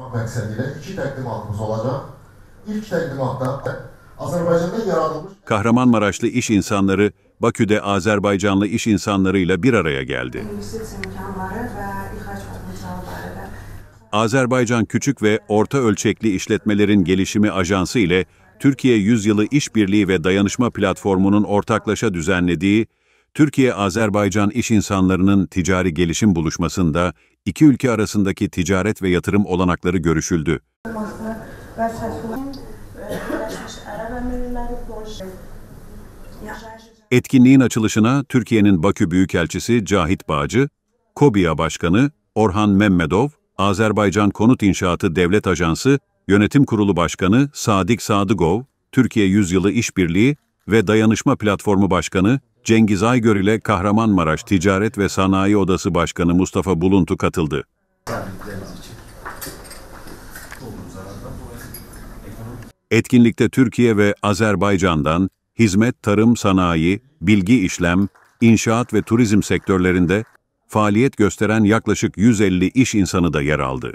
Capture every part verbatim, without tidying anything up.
məqsədilə iki təqdimatımız olacaq. İlk təqdimatda Azərbaycanda yaradılmış... Kahramanmaraşlı iş insanları Bakü'de Azerbaycanlı iş insanlarıyla bir araya geldi. Azerbaycan Küçük ve Orta Ölçekli İşletmelerin Gelişimi Ajansı ile Türkiye Yüzyılı İşbirliği ve Dayanışma Platformu'nun ortaklaşa düzenlediği Türkiye-Azerbaycan iş insanlarının ticari gelişim buluşmasında iki ülke arasındaki ticaret ve yatırım olanakları görüşüldü. Etkinliğin açılışına Türkiye'nin Bakü Büyükelçisi Cahit Bağcı, KOBİA Başkanı Orhan Memmedov, Azerbaycan Konut İnşaatı Devlet Ajansı Yönetim Kurulu Başkanı Sadik Sadıgov, Türkiye Yüzyılı İşbirliği ve Dayanışma Platformu Başkanı Cengiz Aygör ile Kahramanmaraş Ticaret ve Sanayi Odası Başkanı Mustafa Buluntu katıldı. Etkinlikte Türkiye ve Azerbaycan'dan hizmet, tarım, sanayi, bilgi işlem, inşaat ve turizm sektörlerinde faaliyet gösteren yaklaşık yüz elli iş insanı da yer aldı.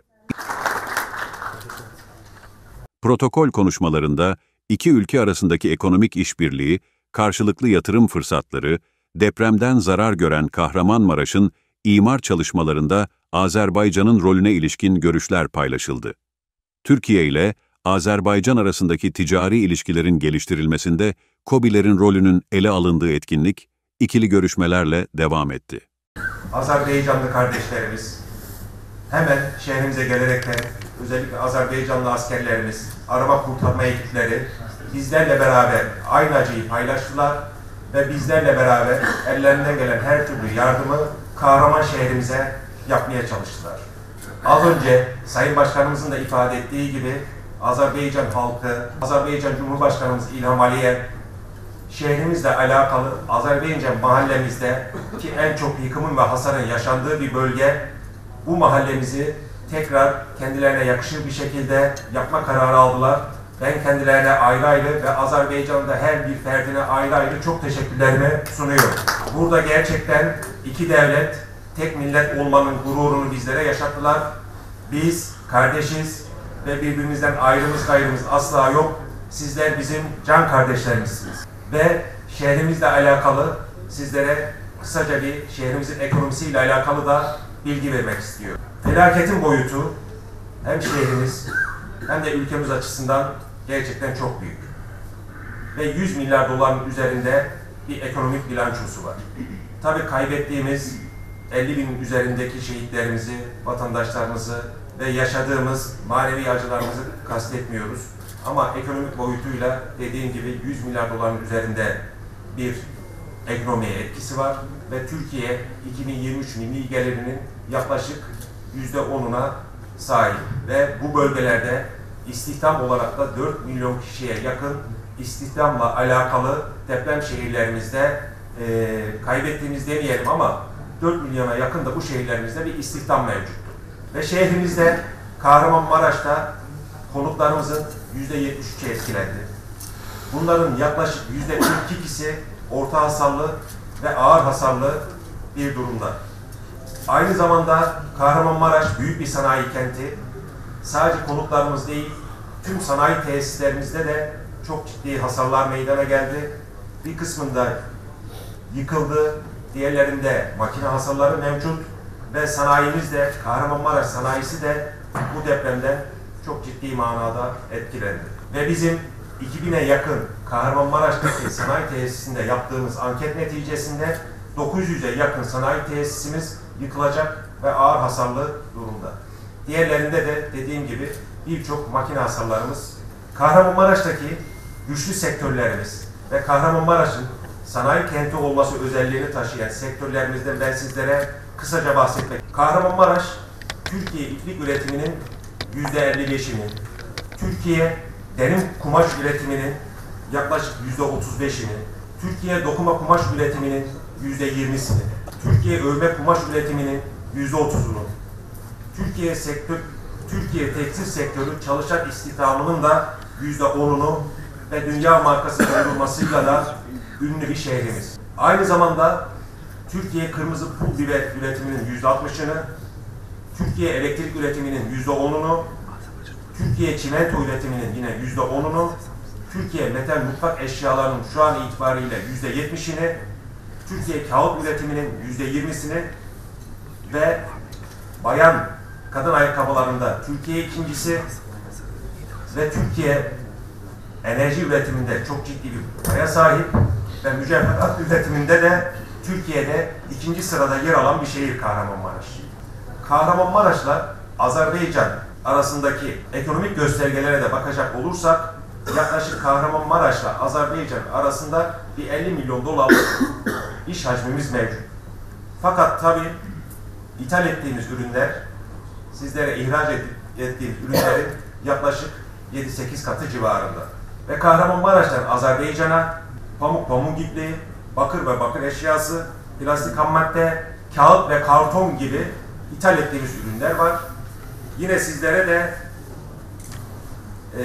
Protokol konuşmalarında iki ülke arasındaki ekonomik işbirliği, karşılıklı yatırım fırsatları, depremden zarar gören Kahramanmaraş'ın imar çalışmalarında Azerbaycan'ın rolüne ilişkin görüşler paylaşıldı. Türkiye ile Azerbaycan arasındaki ticari ilişkilerin geliştirilmesinde KOBİ'lerin rolünün ele alındığı etkinlik, ikili görüşmelerle devam etti. Azerbaycanlı kardeşlerimiz hemen şehrimize gelerekten, özellikle Azerbaycanlı askerlerimiz, arama kurtarma ekipleri bizlerle beraber aynı acıyı paylaştılar ve bizlerle beraber ellerinden gelen her türlü yardımı kahraman şehrimize yapmaya çalıştılar. Az önce Sayın Başkanımızın da ifade ettiği gibi Azerbaycan halkı, Azerbaycan Cumhurbaşkanımız İlham Aliyev, şehrimizle alakalı Azerbaycan mahallemizde ki en çok yıkımın ve hasarın yaşandığı bir bölge, bu mahallemizi tekrar kendilerine yakışır bir şekilde yapma kararı aldılar. Ben kendilerine ayrı ayrı ve Azerbaycan'da her bir ferdine ayrı ayrı çok teşekkürlerimi sunuyorum. Burada gerçekten iki devlet, tek millet olmanın gururunu bizlere yaşattılar. Biz kardeşiz ve birbirimizden ayrımız gayrımız asla yok. Sizler bizim can kardeşlerimizsiniz. Ve şehrimizle alakalı sizlere kısaca bir şehrimizin ekonomisiyle alakalı da bilgi vermek istiyorum. Felaketin boyutu hem şehrimiz hem de ülkemiz açısından gerçekten çok büyük. Ve yüz milyar doların üzerinde bir ekonomik bilançosu var. Tabii kaybettiğimiz elli binin üzerindeki şehitlerimizi, vatandaşlarımızı ve yaşadığımız manevi acılarımızı kastetmiyoruz. Ama ekonomik boyutuyla dediğim gibi yüz milyar doların üzerinde bir ekonomiye etkisi var ve Türkiye iki bin yirmi üç milli gelirinin yaklaşık yüzde onuna sahip ve bu bölgelerde istihdam olarak da dört milyon kişiye yakın istihdamla alakalı deprem şehirlerimizde e, kaybettiğimiz demeyelim ama dört milyona yakın da bu şehirlerimizde bir istihdam mevcut. Ve şehrimizde Kahramanmaraş'ta konutlarımızın yüzde yetmiş üçü etkilendi. Bunların yaklaşık yüzde kırk ikisi orta hasarlı ve ağır hasarlı bir durumda. Aynı zamanda Kahramanmaraş büyük bir sanayi kenti. Sadece konutlarımız değil, tüm sanayi tesislerimizde de çok ciddi hasarlar meydana geldi. Bir kısmında yıkıldı, diğerlerinde makine hasarları mevcut ve sanayimiz de, Kahramanmaraş sanayisi de bu depremden çok ciddi manada etkilendi. Ve bizim iki bine yakın Kahramanmaraş'taki sanayi tesisinde yaptığımız anket neticesinde dokuz yüze yakın sanayi tesisimiz yıkılacak ve ağır hasarlı durumda. Diğerlerinde de dediğim gibi birçok makine hasarlarımız. Kahramanmaraş'taki güçlü sektörlerimiz ve Kahramanmaraş'ın sanayi kenti olması özelliğini taşıyan sektörlerimizden ben sizlere kısaca bahsetmek. Kahramanmaraş, Türkiye iplik üretiminin yüzde elli beşini, Türkiye denim kumaş üretiminin yaklaşık yüzde otuz beşini, Türkiye dokuma kumaş üretiminin yüzde yirmisini, Türkiye örme kumaş üretiminin yüzde otuzunu, Türkiye sektör, Türkiye tekstil sektörü çalışan istihdamının da yüzde onunu ve dünya markası kurulmasıyla da ünlü bir şehrimiz. Aynı zamanda Türkiye kırmızı pul biber üretiminin yüzde altmışını, Türkiye elektrik üretiminin yüzde onunu Türkiye çimento üretiminin yine yüzde onunu, Türkiye metal mutfak eşyalarının şu an itibariyle yüzde yetmişini, Türkiye kağıt üretiminin yüzde yirmisini ve bayan kadın ayakkabılarında Türkiye ikincisi ve Türkiye enerji üretiminde çok ciddi bir paya sahip ve mücevherat üretiminde de Türkiye'de ikinci sırada yer alan bir şehir Kahramanmaraş. Kahramanmaraş'la Azerbaycan arasındaki ekonomik göstergelere de bakacak olursak yaklaşık Kahramanmaraş'la Azerbaycan arasında bir elli milyon dolarlık iş hacmimiz mevcut. Fakat tabii ithal ettiğimiz ürünler, sizlere ihraç ettiğimiz ürünlerin yaklaşık yedi sekiz katı civarında. Ve Kahramanmaraş'tan Azerbaycan'a pamuk, pamuk ipliği, bakır ve bakır eşyası, plastik ham madde, kağıt ve karton gibi ithal ettiğimiz ürünler var. Yine sizlere de e,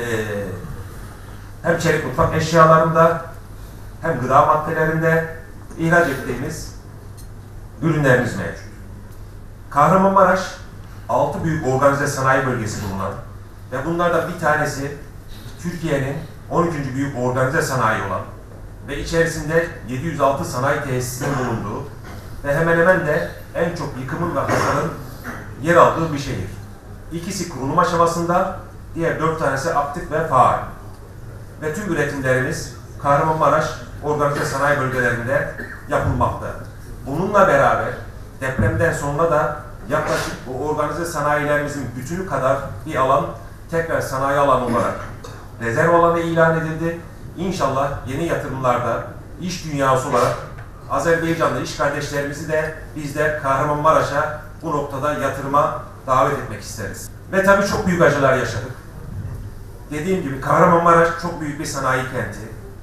hem çelik mutfak eşyalarında hem gıda maddelerinde ihraç ettiğimiz ürünlerimiz mevcut. Kahramanmaraş altı büyük organize sanayi bölgesi bulunan ve bunlardan bir tanesi Türkiye'nin on üçüncü büyük organize sanayi olan ve içerisinde yedi yüz altı sanayi tesisinin bulunduğu ve hemen hemen de en çok yıkımın ve hasarın yer aldığı bir şehir. İkisi kurulum aşamasında, diğer dört tanesi aktif ve faal. Ve tüm üretimlerimiz Kahramanmaraş organize sanayi bölgelerinde yapılmakta. Bununla beraber depremden sonra da yaklaşık o organize sanayilerimizin bütünü kadar bir alan tekrar sanayi alanı olarak rezerv alanı ilan edildi. İnşallah yeni yatırımlarda iş dünyası olarak Azerbaycanlı iş kardeşlerimizi de biz de Kahramanmaraş'a bu noktada yatırıma davet etmek isteriz. Ve tabii çok büyük acılar yaşadık. Dediğim gibi Kahramanmaraş çok büyük bir sanayi kenti.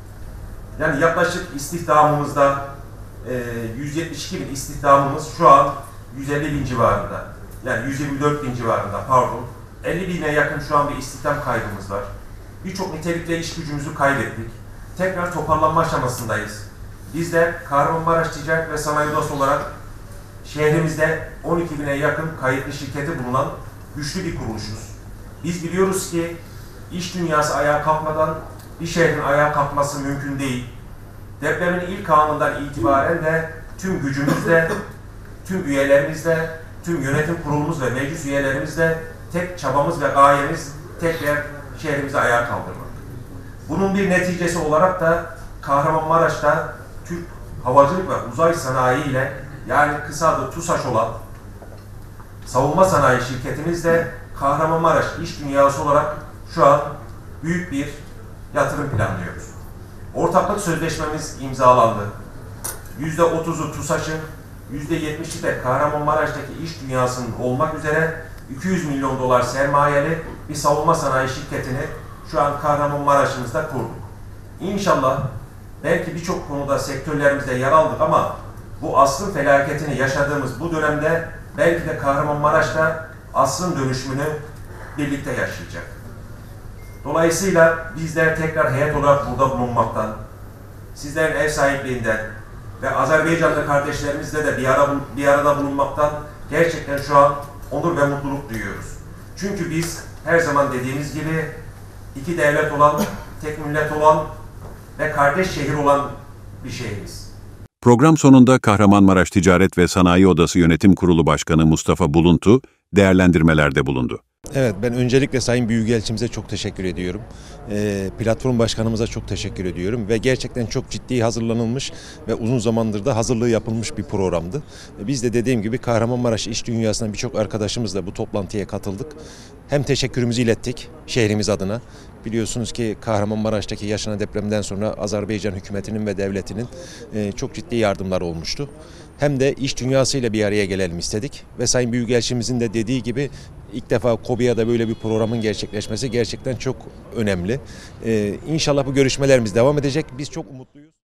Yani yaklaşık istihdamımızda e, yüz yetmiş iki bin istihdamımız şu an yüz elli bin civarında. Yani yüz yirmi dört bin civarında pardon. elli bine yakın şu an bir istihdam kaybımız var. Birçok nitelikli iş gücümüzü kaybettik. Tekrar toparlanma aşamasındayız. Biz de Kahramanmaraş Ticaret ve Sanayi Odası olarak şehrimizde on iki bine yakın kayıtlı şirketi bulunan güçlü bir kuruluşuz. Biz biliyoruz ki iş dünyası ayağa kalkmadan bir şehrin ayağa kalkması mümkün değil. Depremin ilk anından itibaren de tüm gücümüzle, tüm üyelerimizle, tüm yönetim kurulumuz ve meclis üyelerimizle tek çabamız ve gayemiz tekrar şehrimizi ayağa kaldırmak. Bunun bir neticesi olarak da Kahramanmaraş'ta Türk Havacılık ve Uzay Sanayi ile yani kısa adı TUSAŞ olan savunma sanayi şirketimizle Kahramanmaraş iş dünyası olarak şu an büyük bir yatırım planlıyoruz. Ortaklık sözleşmemiz imzalandı. yüzde otuzu TUSAŞ'ın, yüzde yetmişi de Kahramanmaraş'taki iş dünyasının olmak üzere iki yüz milyon dolar sermayeli bir savunma sanayi şirketini şu an Kahramanmaraş'ımızda kurduk. İnşallah belki birçok konuda sektörlerimizde yer aldık ama bu asrın felaketini yaşadığımız bu dönemde belki de Kahramanmaraş'ta asrın dönüşümünü birlikte yaşayacak. Dolayısıyla bizler tekrar heyet olarak burada bulunmaktan, sizlerin ev sahipliğinden ve Azerbaycanlı kardeşlerimizle de bir, ara, bir arada bulunmaktan gerçekten şu an onur ve mutluluk duyuyoruz. Çünkü biz her zaman dediğimiz gibi iki devlet olan, tek millet olan ve kardeş şehir olan bir şehiriz. Program sonunda Kahramanmaraş Ticaret ve Sanayi Odası Yönetim Kurulu Başkanı Mustafa Buluntu değerlendirmelerde bulundu. Evet, ben öncelikle Sayın Büyükelçimize çok teşekkür ediyorum. E, platform başkanımıza çok teşekkür ediyorum ve gerçekten çok ciddi hazırlanılmış ve uzun zamandır da hazırlığı yapılmış bir programdı. E, biz de dediğim gibi Kahramanmaraş iş dünyasından birçok arkadaşımızla bu toplantıya katıldık. Hem teşekkürümüzü ilettik şehrimiz adına. Biliyorsunuz ki Kahramanmaraş'taki yaşanan depremden sonra Azerbaycan hükümetinin ve devletinin e, çok ciddi yardımlar olmuştu. Hem de iş dünyasıyla bir araya gelelim istedik ve Sayın Büyükelçimizin de dediği gibi ilk defa KOBİ'de böyle bir programın gerçekleşmesi gerçekten çok önemli. Ee, İnşallah bu görüşmelerimiz devam edecek. Biz çok umutluyuz.